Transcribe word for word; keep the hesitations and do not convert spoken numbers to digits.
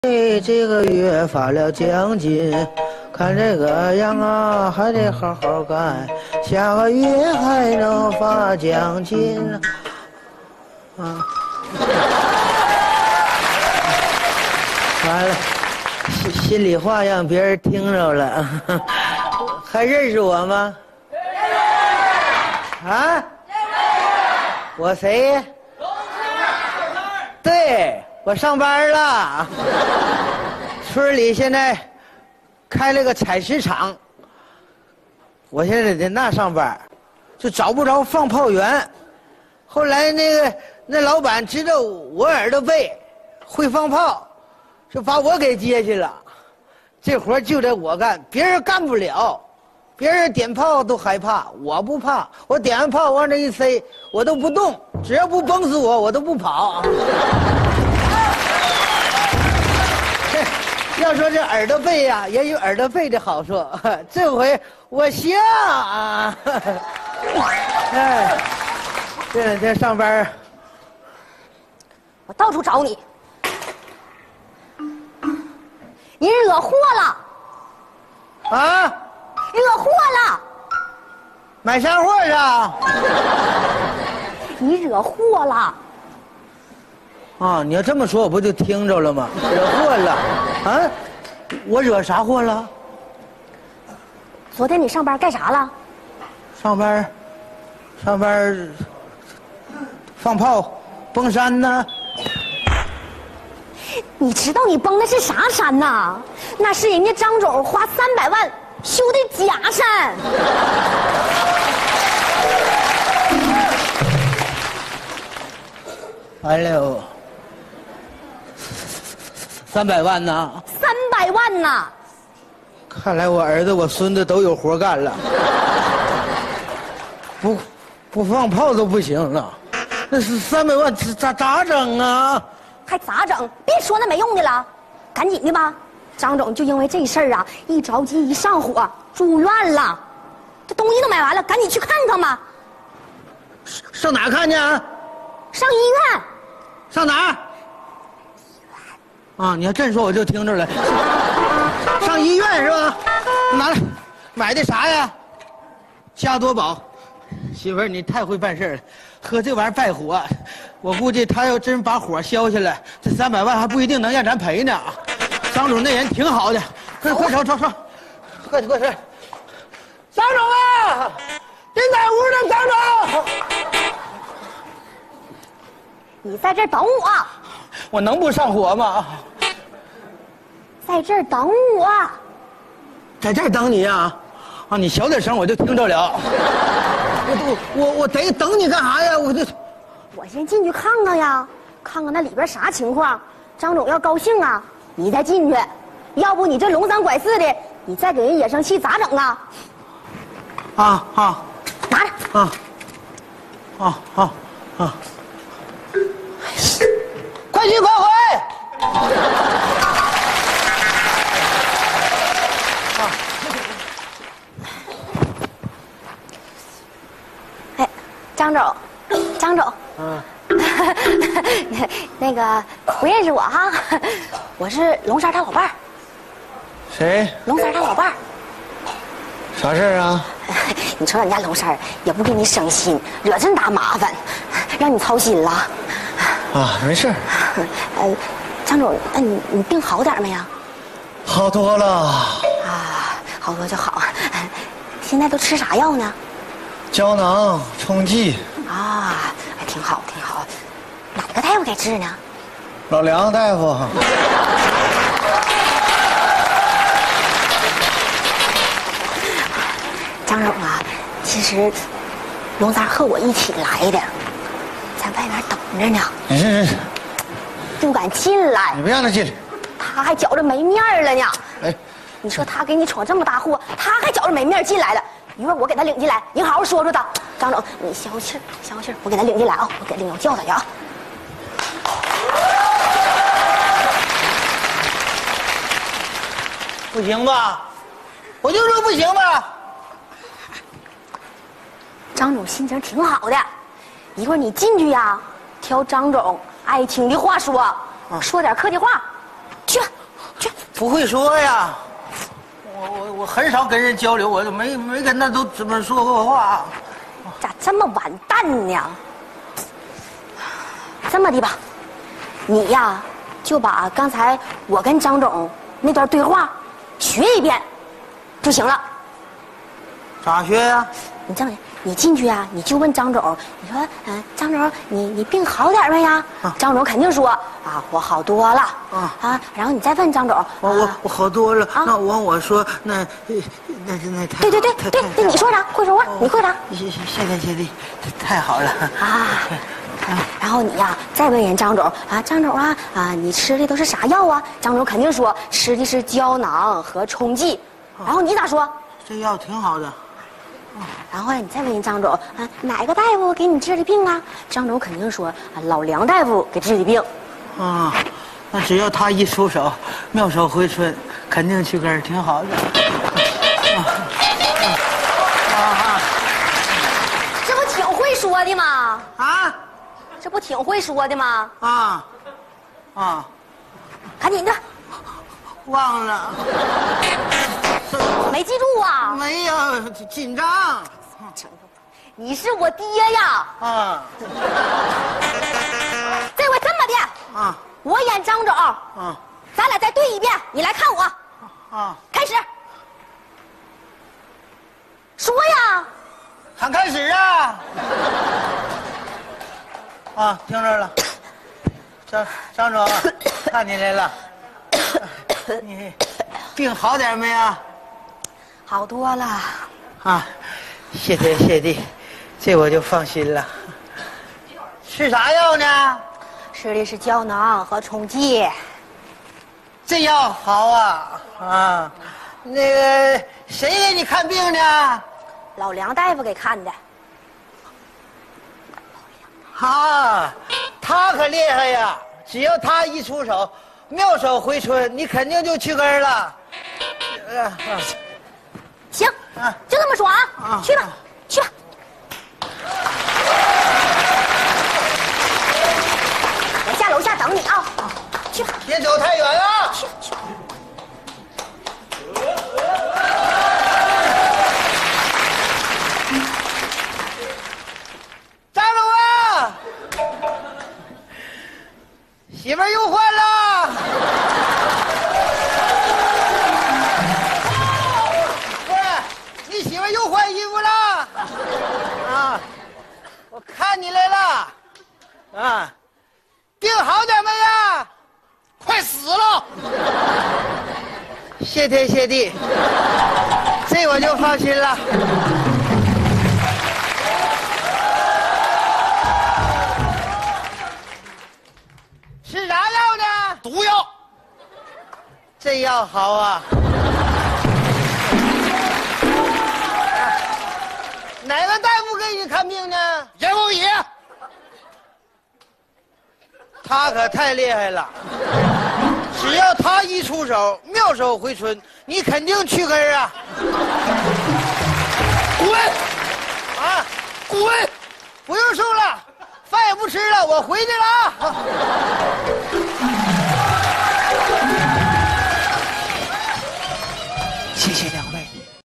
这个月发了奖金，看这个样啊，还得好好干，下个月还能发奖金啊！完了，心心里话让别人听着了，还认识我吗？啊？我谁？对。 我上班了，村里现在开了个采石场，我现在在那上班，就找不着放炮员。后来那个那老板知道我耳朵背，会放炮，就把我给接去了。这活就得我干，别人干不了，别人点炮都害怕，我不怕。我点完炮往这一塞，我都不动，只要不崩死我，我都不跑。要说这耳朵背呀、啊，也有耳朵背的好处。这回我行啊！哎，这两天上班， 我到处找你，你惹祸了啊！ 惹祸了！ 买啥货啊？ 你惹祸了！ 啊，你要这么说，我不就听着了吗？惹祸了，啊？我惹啥祸了？ 昨天你上班干啥了？ 上班，上班，放炮，崩山呢。 你知道你崩的是啥山呐？那是人家张总花三百万修的假山。 完了。三百万呐！ 三百万呐！ 看来我儿子、我孙子都有活干了，不不放炮都不行了。那是三百万，咋咋整啊？ 还咋整？别说那没用的了，赶紧的吧。张总就因为这事儿啊，一着急一上火住院了。这东西都买完了，赶紧去看看吧。 上哪看去啊？ 上医院。 上哪儿？啊，你要这说我就听着了。上医院是吧？拿来，买的啥呀？加多宝。媳妇儿，你太会办事了，喝这玩意儿败火。我估计他要真把火消下来，这三百万还不一定能让咱赔呢。张总那人挺好的，快快瞅瞅瞅，快快快！张总啊，您在屋呢，张总。 你在这儿等我。 我能不上火吗？ 在这儿等我， 在这儿等你呀、啊？啊，你小点声，我就听着了。我我我我得等你干啥呀？我就， 我先进去看看呀，看看那里边啥情况。张总要高兴啊，你再进去。要不你这龙三拐四的，你再给人惹生气咋整啊？ 啊啊， 拿着。 啊啊啊啊！快去快回！ 哎，张总，张总，嗯，那个不认识我哈，我是龙三他老伴儿。 谁？ 龙三他老伴儿。 啥事儿啊？ 你瞅俺家龙三也不给你省心，惹这么大麻烦，让你操心了。 啊，没事。 呃，张总，那你你病好点没呀？ 好多了。 啊，好多就好。现在都吃啥药呢？ 胶囊、冲剂。 啊，挺好挺好。哪个大夫给治呢？ 老梁大夫。 张总啊，其实龙三和我一起来的，在外面等着呢。 是是是。 不敢进来。 你别让他进来。 他还觉着没面了呢。 哎， 你说他给你闯这么大祸，他还觉着没面进来了。一会儿我给他领进来，您好好说说他。张总，你消消气儿，消消气儿，我给他领进来啊，我给领导叫他去啊。 不行吧？我就说不行吧。 张总心情挺好的，一会儿你进去呀，挑张总爱听的话说，说点客气话，去。 不会说呀，我我我很少跟人交流，我就没没跟他都怎么说过话。 咋这么完蛋呢？这么的吧，你呀就把刚才我跟张总那段对话学一遍就行了。 咋学呀？ 你这么的，你进去啊，你就问张总，你说，嗯、呃，张总，你你病好点没呀？啊、张总肯定说啊，我好多了。啊啊，然后你再问张总， 我我我好多了。啊、那我我说那那那太对对对对对，你说啥？会说话，你会啥？ 谢谢谢天谢地，太好了啊！然后你呀，再问人张总啊，张总啊啊，你吃的都是啥药啊？张总肯定说吃的是胶囊和冲剂。然后你咋说？ 这药挺好的。 然后你再问人张总啊，哪个大夫给你治的病啊？张总肯定说啊，老梁大夫给治的病。 啊，那只要他一出手，妙手回春，肯定去根儿挺好的。啊啊啊！ 这不挺会说的吗？ 啊？ 这不挺会说的吗？ 啊啊！ 赶紧的。 忘了。 没记住啊？ 没有，紧张。 你是我爹呀！ 啊！ 这回这么的啊， 我演张总， 啊， 咱俩再对一遍，你来看我。 啊， 开始。说呀！ 喊开始啊！啊，听着了。张张总，看你来了。你病好点没啊？ 好多了。 啊，谢天谢地，这我就放心了。吃啥药呢？ 吃的是胶囊和冲剂。 这药好啊啊！那个谁给你看病呢？ 老梁大夫给看的。 啊，他可厉害呀！只要他一出手，妙手回春，你肯定就去根儿了。呃啊行， 啊就这么说啊， 啊去吧，去吧。我下楼下等你啊，去吧。 别走太远啊！ 去去。 张总啊，媳妇儿又换了。不是，你媳妇儿又换衣服了。啊，我看你来了。啊，病好点没呀？快死了。谢天谢地，这我就放心了。吃啥药呢？ 毒药。 这药好啊！哪个大夫给你看病呢？ 阎王爷。 他可太厉害了，只要他一出手，妙手回春，你肯定去根儿啊！ 滚！ 啊， 滚！ 不用送了，饭也不吃了，我回去了啊。